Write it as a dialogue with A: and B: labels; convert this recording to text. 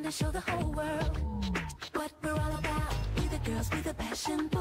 A: show the whole world what we're all about. We the girls, we the passion.